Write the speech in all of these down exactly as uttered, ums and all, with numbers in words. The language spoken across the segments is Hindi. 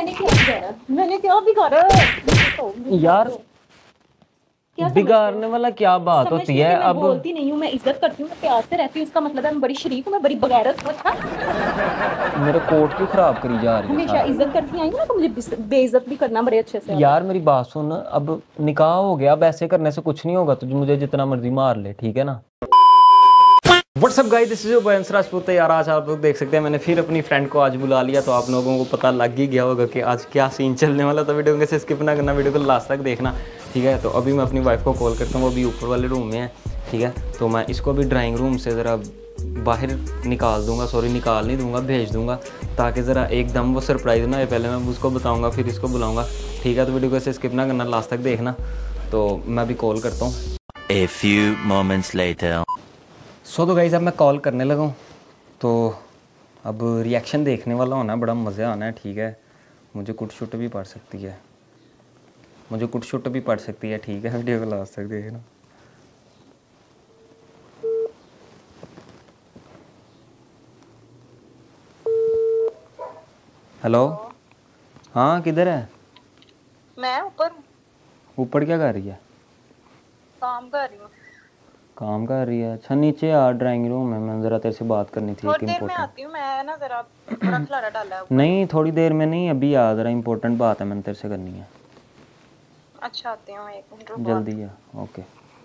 मैंने क्या बिगाड़ा? मैंने क्या बिगाड़ा? यार बिगाड़ने वाला क्या बात होती है? मैं अब बोलती नहीं हूँ, मैं इज्जत करती हूँ, मैं प्यार से रहती हूँ, इसका मतलब है मैं बड़ी शरीफ हूँ, मैं बड़ी बगैरत हूँ। अच्छा मेरे कोट क्यों खराब करी जा रही है हमेशा सारी? इज्जत करती आई ना, तो मुझे बेइज्जत भी करना बड़े अच्छे से आता है। यार मेरी बात सुन, अब निकाह हो गया, अब ऐसे करने से कुछ नहीं होगा, तुझे मुझे जितना मर्जी मार ले, ठीक है ना? What's up guys, this is your boy Ansh Rajput. यार आज आप लोग देख सकते हैं मैंने फिर अपनी फ्रेंड को आज बुला लिया, तो आप लोगों को पता लग ही गया होगा कि आज क्या सीन चलने वाला। तो वीडियो को स्किप ना करना, वीडियो को लास्ट तक देखना, ठीक है? तो अभी मैं अपनी वाइफ को कॉल करता हूँ, वो अभी ऊपर वाले रूम में है, ठीक है? तो मैं इसको भी ड्राइंग रूम से ज़रा बाहर निकाल दूंगा, सॉरी निकाल नहीं दूंगा, भेज दूंगा, ताकि ज़रा एकदम वो सरप्राइज़ ना हो। पहले मैं उसको बताऊँगा फिर इसको बुलाऊँगा, ठीक है? तो वीडियो को ऐसे स्किप ना करना, लास्ट तक देखना। तो मैं अभी कॉल करता हूँ। A few moments later. सो तो गाइस अब मैं कॉल करने लगा हूँ, तो अब रिएक्शन देखने वाला होना, बड़ा मज़ा आना है, ठीक है? मुझे कुट शुट भी पड़ सकती है, मुझे कुट शुट भी पड़ सकती है, ठीक है? वीडियो को लास्ट तक देखना। हेलो, हाँ किधर है? मैं ऊपर ऊपर क्या कर रही है? काम कर रही हूँ। काम कर रही है? अच्छा नीचे आ, ड्राइंग रूम है, मैं ज़रा तेरे से बात करनी थी एक थोड़ी देर में इम्पोर्टेंट। आती हूँ मैं ना, जरा बड़ा खलारा डाला है ऊपर। नहीं थोड़ी देर में नहीं, अभी आ, ज़रा इम्पोर्टेंट बात है मैंने तेरे से करनी है। अच्छा आती हूँ, एक मिनट रुको। जल्दी है, okay.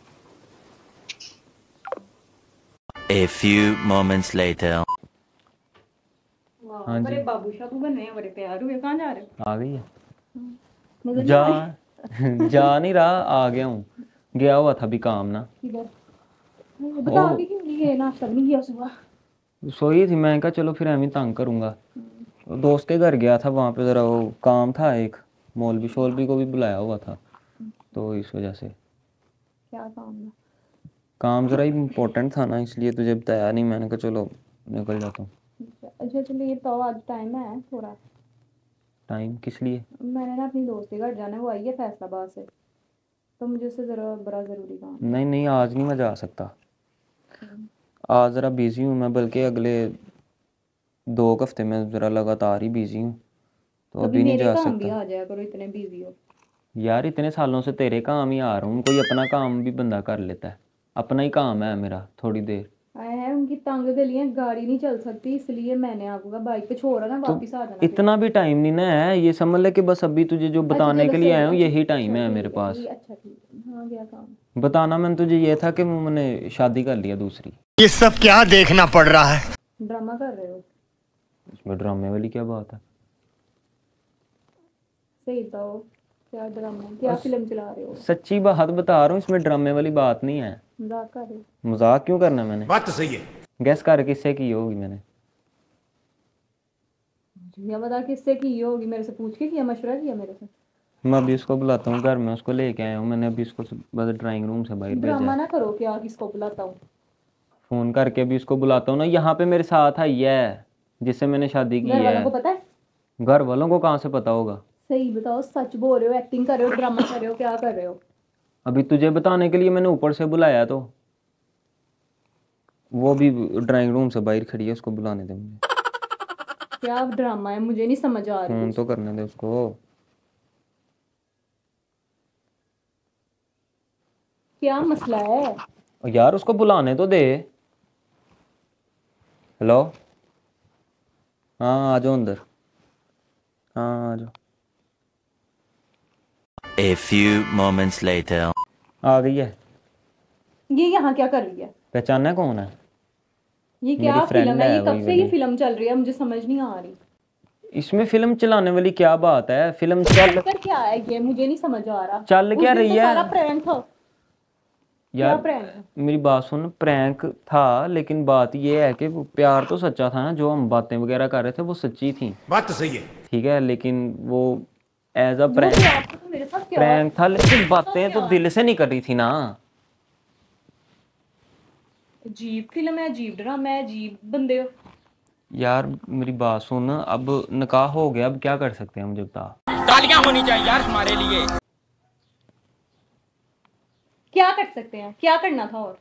A few moments later. हाँ जी। बड़े बाबू शाबू बने हैं, बड़े प्यार हुए। कहाँ जा रहे हो? आ गई है? मगर जा जा नहीं रहा, आ गया हूँ, गया हुआ था भी काम ना। किधर? बता भी क्यों नहीं गए? नाश्ता भी नहीं किया सुबह? सोई थी, मैं कहा चलो फिर एवं तंग करूँगा। दोस्त के घर गया था, वहाँ पे ज़रा वो काम था, एक मौलवी शोलवी को भी बुलाया हुआ था, तो इस वजह से। क्या काम है? काम ज़रा इम्पोर्टेंट था ना, इसलिए तुझे बताया नहीं, मैंने कहा चलो निकल जाता हूँ। अच्छा चलो, ये तो आज टाइम है थोड़ा। टाइम किस लिए? मैंने ना अपनी दोस्त के घर जाना है, वो आई है फैसलाबाद से, तो मुझे उससे ज़रा बड़ा ज़रूरी काम है। नहीं नहीं, आज नहीं मैं जा सकता, आज ज़रा बिज़ी हूँ मैं, बल्कि अगले दो हफ्ते में ज़रा लगातार ही बिज़ी हूँ, तो अभी नहीं जा काम भी सकता। आ जाया करो, इतने बिजी हो। यार इतने सालों से तेरे काम ही आ रहा हूँ, कोई अपना काम भी बंदा कर लेता है, अपना ही काम है मेरा थोड़ी देर। आए हैं उनकी तंग गलियां, गाड़ी नहीं चल सकती, इसलिए मैंने आपको कहा बाइक पे छोड़ा ना, तो वापस आ जाना। इतना भी टाइम नहीं ना है, ये समझ ले कि बस अभी तुझे जो बताने के लिए आया हूँ यही टाइम है मेरे पास। अच्छा ठीक है, हाँ क्या काम? बताना मैंने तुझे ये था कि मैंने शादी कर लिया दूसरी। ये सब क्या देखना पड़ रहा है? ड्रामा कर रहे हो? इसमें ड्रामे वाली क्या बात है? सही बताओ, क्या ड्रामा, क्या फिल्म चला रहे हो? सच्ची बात बता रहा हूँ, इसमें ड्रामे वाली बात नहीं है। मजाक कर रहे हो? मजाक क्यों करना? मैंने बात तो सही है। गैस कर किससे की होगी मैंने? या बता किससे की होगी? मेरे से पूछ के किया, मशवरा किया मेरे से? मैं अभी उसको बुलाता हूँ घर में, उसको लेके आया हूँ मैंने, अभी उसको बस ड्राइंग रूम से बाहर भेजा ड्रामा है। ना करो, क्या किसको बुलाता हूँ? फोन करके भी उसको बुलाता हूँ ना, यहाँ पे मेरे साथ आई है जिससे मैंने शादी की घर वालों को है। पता है? घर वालों को कहाँ से पता होगा? सही बताओ, सच बोल रहे हो, एक्टिंग कर रहे हो, ड्रामा कर रहे हो, क्या कर रहे हो? अभी तुझे बताने के लिए मैंने ऊपर से बुलाया, तो वो भी ड्राइंग रूम से बाहर खड़ी है, उसको बुलाने दे मुझे। क्या ड्रामा है, मुझे नहीं समझ आ रही फोन कुछ। तो करने दे उसको। क्या मसला है? यार उसको बुलाने तो दे। हेलो, हाँ आ जाओ अंदर, हाँ आ जाओ। A few moments later. आ गई है? ये यहाँ क्या कर रही है? पहचाना कौन है? ये मेरी क्या friend फिल्म है? ये है कब वही से ये वाली। फिल्म चल रही है, मुझे समझ नहीं आ रही। इसमें फिल्म चलाने वाली क्या बात है? फिल्म चल कर क्या है ये, मुझे नहीं समझ आ रहा। चल क्या उस दिन रही तो है? सारा प्रैंक था। क्या यार प्रैंक है? मेरी बात सुन, प्रैंक था लेकिन बात ये है कि वो प्यार तो सच्चा था ना, जो हम बातें वगैरह कर रहे थे वो सच्ची थी, बात तो सही है। ठीक है? लेकिन वो एज अ वो प्रैंक प्यार था तो मेरे साथ क्या? प्रैंक था, लेकिन बातें तो दिल से नहीं कर रही थी ना। अजीब फिल्म है, अजीब ड्रामा है, अजीब बंदे हो। यार मेरी बात सुन, अब निकाह हो गया, अब क्या कर सकते हैं मुझे बता। तालियां होनी चाहिए यार हमारे लिए। क्या कर सकते हैं? क्या करना था? और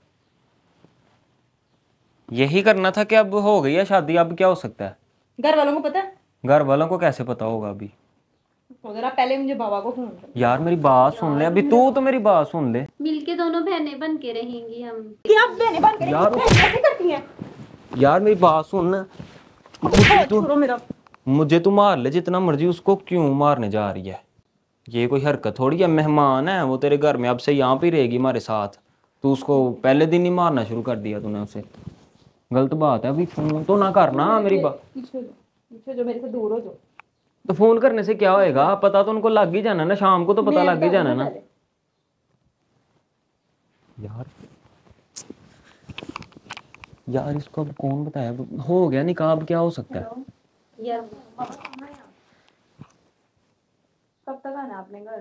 यही करना था कि अब हो गई है शादी, अब क्या हो सकता है? घर वालों को पता है? घर वालों को कैसे पता होगा? अभी तो जरा पहले मुझे बाबा को फोन कर। यार मेरी बात सुन ले, अभी तू तो मेरी बात सुन ले। मिलके दोनों बहनें बन के रहेंगी हम। क्या बहनें बन के यार कैसे करती हैं? यार मेरी बात सुन, मुझे तू छोड़ो मेरा। मुझे तू मार ले जितना मर्जी, उसको क्यों मारने जा रही है? ये कोई हरकत थोड़ी है, मेहमान है वो तेरे घर में, अब से यहाँ पे रहेगी हमारे साथ, तू उसको पहले दिन ही मारना शुरू कर दिया तूने उसे, गलत बात है। अभी फोन तो ना करना मेरी बात, पीछे जो पीछे जो मेरे से दूर हो जो। तो फोन करने से क्या होएगा? पता तो उनको लग ही जाना ना, शाम को तो पता लग ही जाना ना। यार यार इसको अब कौन बताया? हो गया निकाह, अब क्या हो सकता है? यार कब तक आना आपने घर?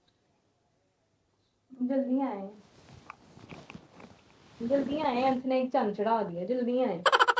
जल्दी आए, जल्दी आए। अंत ने एक चंद चढ़ा दिया, जल्दी आए।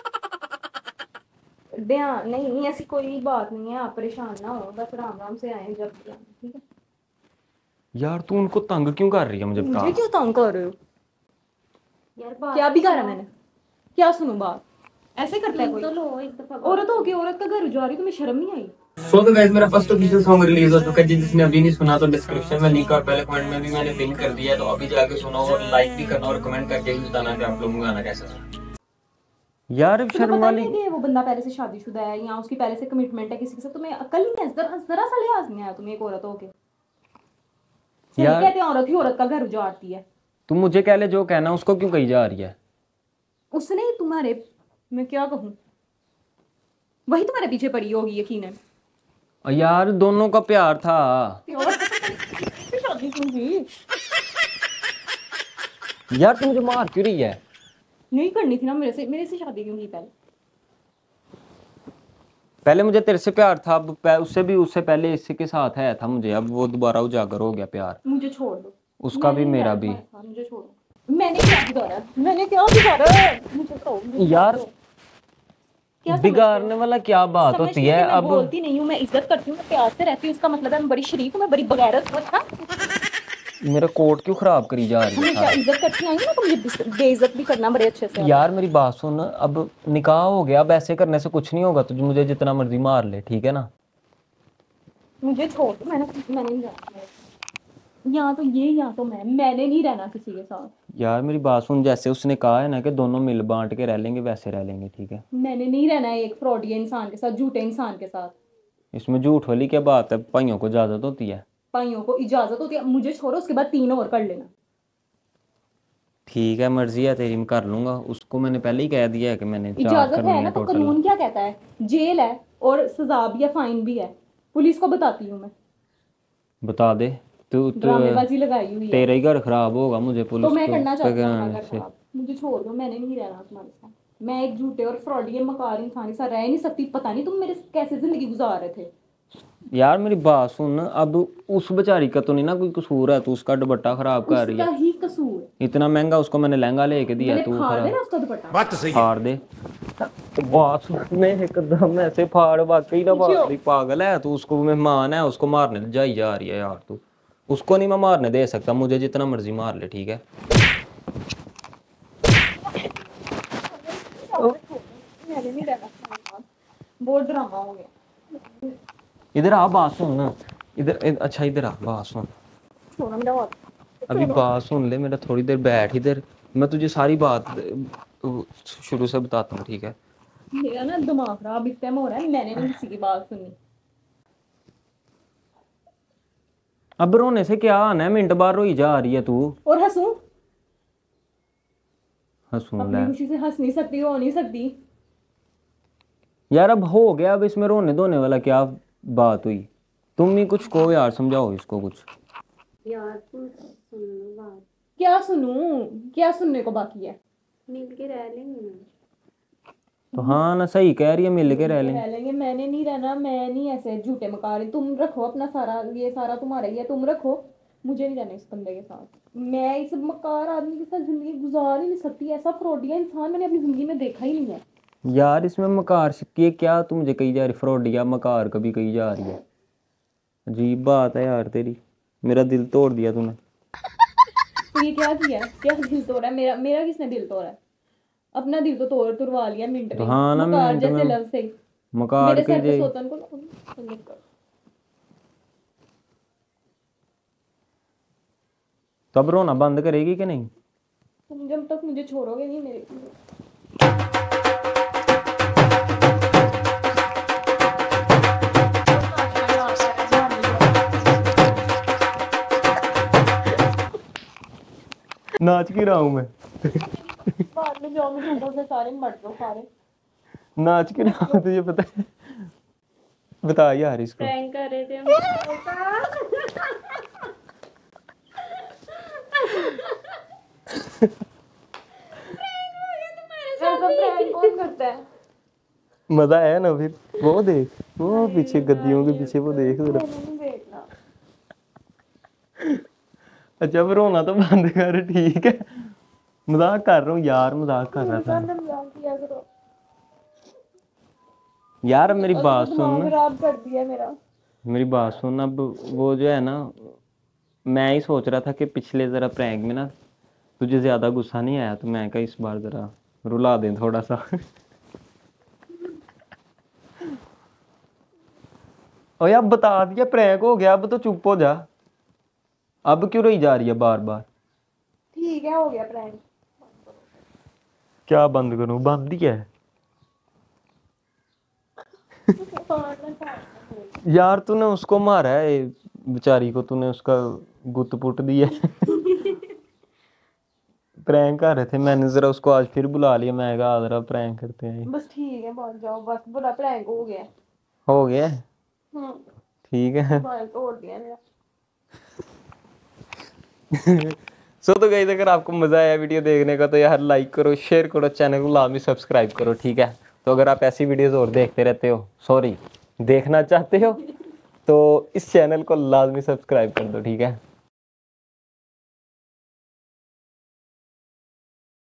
ध्यान नहीं, ऐसी कोई बात नहीं है, आप परेशान ना हो, बस आराम आराम से आए जब भी आए, ठीक है? यार तू उनको तंग क्यों कर रही है? मुझे बता। मुझे क्यों तंग कर रहे हो? यार बात क्या बिगाड़ा मैंने? क्या सुनूं बात? ऐसे करता है सुन कोई? तो लो एक दफा। औरत हो के औरत का घर उजाड़ रही, तुम्हें शर्म नहीं आई? सो तो गाइस मेरा फर्स्ट ऑफिशियल सॉन्ग रिलीज हो चुका है, जिसने अभी नहीं सुना तो डिस्क्रिप्शन में लिंक और पहले कमेंट में भी मैंने पिन कर दिया है, तो अभी जाके सुनो और लाइक भी करना और कमेंट करके भी बताना कि आप लोगों को गाना कैसा था। यार तुम्हें शर्म पता वाली नहीं है वो बंदा पहले से शादीशुदा है या उसकी पहले से कमिटमेंट है किसी के साथ? तुम्हें अकल नहीं है? जरा जरा सा लिहाज नहीं आया तुम्हें एक औरत हो के? सही यार- कहते हैं औरत ही औरत का घर उजाड़ती है। तू मुझे कह ले जो कहना, उसको क्यों कही जा रही है? उसने ही तुम्हारे, मैं क्या कहूँ, वही तुम्हारे पीछे पड़ी होगी यकीनन। और यार दोनों का प्यार था। शादी क्यों की? यार तू मुझे मार क्यों रही है? नहीं करनी थी ना मेरे से, मेरे से शादी क्यों की पहले? पहले मुझे तेरे से प्यार था, अब पह- उससे भी उससे पहले इसी के साथ है था मुझे, अब वो दोबारा उजागर हो गया प्यार। मुझे छोड़ दो। उसका भी मैंने मेरा क्या भी। था, मुझे छोड़ो। मैंने क्या बिगाड़ा? मैंने क्या बिगाड़ा? मुझे तो यार क्या समझते हो? बिगाड़ने वाला क्या बात समझती होती कि है? मैं अब बोलती नहीं हूँ, मैं इज्जत करती हूँ, मैं प्यार से रहती हूँ, इसका मतलब है मैं बड़ी शरीफ हूँ, मैं बड़ी बगैरत हूँ। अच्छा मेरा कोट क्यों खराब करी जा रही है हमेशा सारा? इज्जत करती आई ना, तो मुझे बेइज्जत बेइज्जत भी करना बड़े अच्छे से आता है। यार मेरी बात सुन, अब निकाह हो गया, अब ऐसे करने से कुछ नहीं होगा, तुझे मुझे जितना मर्जी मार ले, ठीक है ना? मुझे छोड़ दो, मैंने मैंने नहीं जाना यहाँ, तो ये यहाँ तो मैं मैंने नहीं रहना किसी के साथ। यार मेरी बात सुन, जैसे उसने कहा है ना कि दोनों मिल बांट के रह लेंगे, वैसे रह लेंगे, ठीक है? मैंने नहीं रहना है एक फ्रॉडिया इंसान के साथ, झूठे इंसान के साथ। इसमें झूठ वाली क्या बात है? भाइयों को इजाजत होती है। भाइयों को इजाजत होती है, मुझे छोड़ो, उसके बाद तीन और कर लेना। ठीक है, मर्जी है तेरी, मैं कर लूंगा। उसको मैंने पहले ही कह दिया है कि मैंने चार इजाजत करनी है है ना, तो टोटल। कानून क्या कहता है? जेल है और सजा भी है, फाइन भी है। पुलिस को बताती हूँ मैं, बता दे तू, तू ड्रामेबाजी लगाई हुई है। तेरा ही घर खराब होगा, मुझे पुलिस तो मैं को करना चाहती हूँ पकड़ाने अपना घर से। खराब। मुझे छोड़ दो, मैंने नहीं रहना तुम्हारे साथ। मैं एक झूठे और फ्रॉडिया मकार इंसान के साथ रह नहीं सकती। पता नहीं तुम मेरे कैसे जिंदगी गुजार रहे थे। यार मेरी बात सुन, अब उस बेचारी का तो नहीं ना कोई कसूर है, तू उसका दुपट्टा खराब कर रही उसका है। ही कसूर है। इतना महंगा उसको मैंने लहंगा लेके दिया, मैंने तू फाड़ देना खराब उसका दुपट्टा। बात तो सही है। फाड़ दे। बात सुन, मैं एकदम ऐसे फाड़ वाकई ना फाड़ रही, पागल है तू? उसको मेहमान है, उसको मारने जाई जा रही है यार तू। उसको नहीं मैं मारने दे सकता, मुझे जितना मर्जी मार ले, ठीक है? मैंने नहीं रहना तुम्हारे साथ। बहुत ड्रामा हो गया। इधर आ, बात सुन ना। इधर इध- अच्छा इधर आ, बात सुन। छोड़ो मेरा हाथ। अभी बात सुन ले मेरा, थोड़ी देर बैठ इधर, मैं तुझे सारी बात अ, शुरू से बताता हूँ, ठीक है? मेरा ना दिमाग खराब इस टाइम हो रहा है, मैंने नहीं किसी की बात सुनी। अब रोने से क्या आना है? मिनट बार रोई जा रही है तू। और हंसूं? हंसूं अपनी ले खुशी से हंस नहीं सकती, रो नहीं सकती। यार, अब हो गया, अब इसमें रोने धोने वाला क्या बात हुई? तुम ही कुछ कहो यार, समझाओ इसको कुछ। यार तुम सुन लो बात। क्या सुनूं? क्या सुनने को बाकी है? मिलके रह लेंगे ना। तो हाँ ना, सही कह रही है, मिल के रह लेंगे। रह लेंगे। मैंने नहीं रहना, मैं नहीं ऐसे झूठे मकार। तुम रखो अपना सारा, ये सारा तुम्हारा ही है, तुम रखो। मुझे नहीं रहना इस बंदे के साथ। मैं इस मकार आदमी के साथ जिंदगी गुजार ही नहीं सकती। ऐसा फ्रॉडिया इंसान मैंने अपनी जिंदगी में देखा ही नहीं है। यार इसमें मकार सिक्की क्या तू मुझे कही जा रही? फ्रॉडिया मकार कभी कही जा रही है? अजीब बात है यार तेरी, मेरा दिल तोड़ दिया तूने। तो ये क्या किया है? क्या दिल तोड़ा है मेरा? मेरा किसने दिल तोड़ा है? अपना दिल तो तोड़ तुड़वा लिया मिनट में। तो हाँ ना, मकार मिनट जैसे में लव से मकार मेरे के सर पे जे सोतन को तो अब रोना बंद करेगी कि नहीं? तुम जब तक मुझे छोड़ोगे नहीं मेरे नाच क्यों रहा हूँ मैं? बाद में जाओ मैं ऊपर से सारे मर दो सारे। नाच क्यों रहा हूँ तुझे पता है? बता यार इसको। प्रैंक कर रहे थे हम। ऐसा प्रैंक कौन करता है? मजा आया ना फिर? वो देख, वो पीछे गद्दियों के पीछे वो देख जरा। मैंने नहीं देखना। अच्छा अब रोना तो बंद कर, ठीक है? मजाक कर रहा हूँ यार, मजाक कर रहा था मजाक किया करो यार। मेरी बात सुन दिमाग ना, खराब कर दिया मेरा। मेरी बात सुन। अब वो जो है ना, मैं ही सोच रहा था कि पिछले जरा प्रैंक में ना तुझे ज्यादा गुस्सा नहीं आया, तो मैं कहा इस बार जरा रुला दें थोड़ा सा। और अब बता दिया प्रैंक हो गया, अब तो चुप हो जा। अब क्यों रही जा रही है बार बार? ठीक है हो गया प्रैंक। क्या बंद करूं? बंद ही है यार। तूने उसको मारा है बेचारी को, तूने उसका गुत पुट दिया। प्रैंक कर रहे थे, मैंने जरा उसको आज फिर बुला लिया। मैं कहा जरा प्रैंक करते हैं। बस ठीक है पहुंच जाओ, बस बुरा प्रैंक हो गया। हो गया हम्म ठीक है। बाल तोड़ दिया मेरा। सो तो गाइस, अगर आपको मजा आया वीडियो देखने का तो यार लाइक करो, शेयर करो, चैनल को लाजमी सब्सक्राइब करो, ठीक है? तो अगर आप ऐसी वीडियोस और देखते रहते हो, सॉरी देखना चाहते हो, तो इस चैनल को लाजमी सब्सक्राइब कर दो, ठीक है?